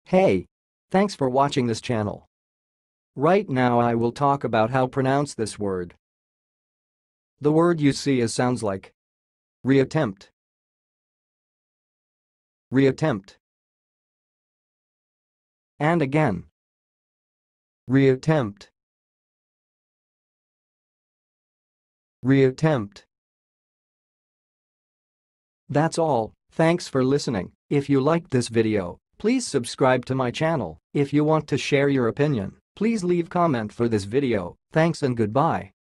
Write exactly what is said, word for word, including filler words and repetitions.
Hey! Thanks for watching this channel. Right now I will talk about how pronounce this word. The word you see is sounds like reattempt, reattempt, and again reattempt, reattempt. That's all. Thanks for listening. If you liked this video, please subscribe to my channel. If you want to share your opinion, please leave comment for this video. Thanks and goodbye.